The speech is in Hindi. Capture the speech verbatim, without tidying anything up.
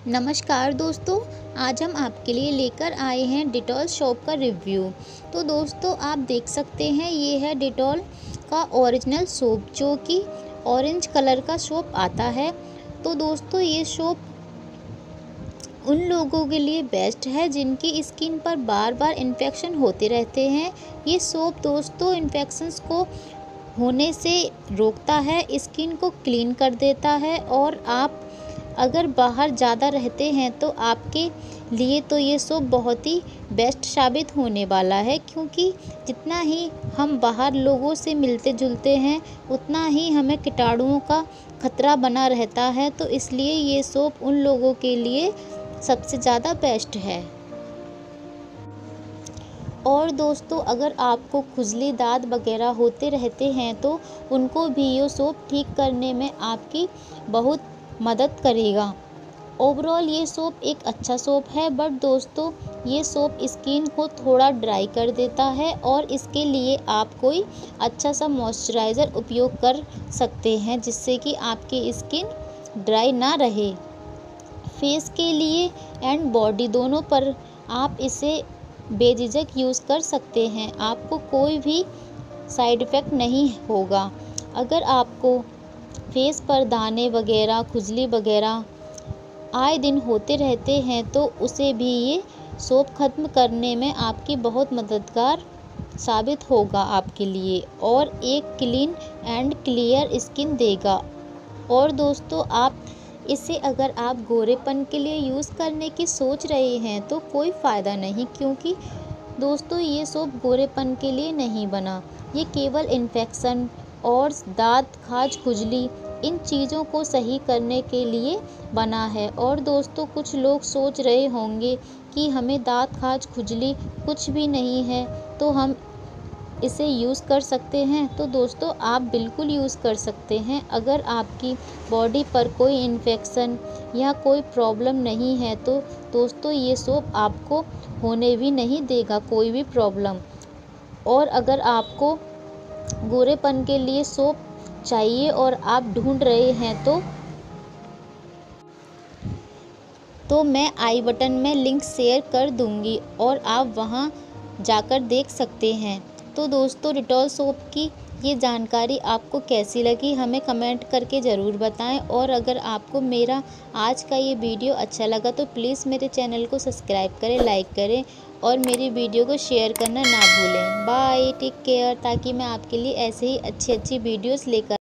नमस्कार दोस्तों, आज हम आपके लिए लेकर आए हैं डिटॉल सोप का रिव्यू। तो दोस्तों आप देख सकते हैं ये है डिटॉल का ओरिजिनल सोप जो कि ऑरेंज कलर का सोप आता है। तो दोस्तों ये सोप उन लोगों के लिए बेस्ट है जिनकी स्किन पर बार बार इन्फेक्शन होते रहते हैं। ये सोप दोस्तों इन्फेक्शंस को होने से रोकता है, स्किन को क्लीन कर देता है और आप अगर बाहर ज़्यादा रहते हैं तो आपके लिए तो ये सोप बहुत ही बेस्ट साबित होने वाला है, क्योंकि जितना ही हम बाहर लोगों से मिलते जुलते हैं उतना ही हमें कीटाणुओं का खतरा बना रहता है। तो इसलिए ये सोप उन लोगों के लिए सबसे ज़्यादा बेस्ट है। और दोस्तों अगर आपको खुजली दाद वगैरह होते रहते हैं तो उनको भी ये सोप ठीक करने में आपकी बहुत मदद करेगा। ओवरऑल ये सोप एक अच्छा सोप है, बट दोस्तों ये सोप स्किन को थोड़ा ड्राई कर देता है और इसके लिए आप कोई अच्छा सा मॉइस्चराइज़र उपयोग कर सकते हैं जिससे कि आपकी स्किन ड्राई ना रहे। फेस के लिए एंड बॉडी दोनों पर आप इसे बेझिझक यूज़ कर सकते हैं, आपको कोई भी साइड इफ़ेक्ट नहीं होगा। अगर आपको फेस पर दाने वगैरह खुजली वगैरह आए दिन होते रहते हैं तो उसे भी ये सोप ख़त्म करने में आपकी बहुत मददगार साबित होगा आपके लिए और एक क्लीन एंड क्लियर स्किन देगा। और दोस्तों आप इसे अगर आप गोरेपन के लिए यूज़ करने की सोच रहे हैं तो कोई फ़ायदा नहीं, क्योंकि दोस्तों ये सोप गोरेपन के लिए नहीं बना। ये केवल इन्फेक्शन और दाँत खाज खुजली इन चीज़ों को सही करने के लिए बना है। और दोस्तों कुछ लोग सोच रहे होंगे कि हमें दाँत खाज खुजली कुछ भी नहीं है तो हम इसे यूज़ कर सकते हैं। तो दोस्तों आप बिल्कुल यूज़ कर सकते हैं। अगर आपकी बॉडी पर कोई इन्फेक्शन या कोई प्रॉब्लम नहीं है तो दोस्तों ये सोप आपको होने भी नहीं देगा कोई भी प्रॉब्लम। और अगर आपको गोरेपन के लिए सोप चाहिए और आप ढूंढ रहे हैं तो तो मैं आई बटन में लिंक शेयर कर दूंगी और आप वहां जाकर देख सकते हैं। तो दोस्तों डिटॉल सोप की ये जानकारी आपको कैसी लगी हमें कमेंट करके ज़रूर बताएं। और अगर आपको मेरा आज का ये वीडियो अच्छा लगा तो प्लीज़ मेरे चैनल को सब्सक्राइब करें, लाइक करें और मेरी वीडियो को शेयर करना ना भूलें। बाय, टेक केयर, ताकि मैं आपके लिए ऐसे ही अच्छी अच्छी वीडियोस लेकर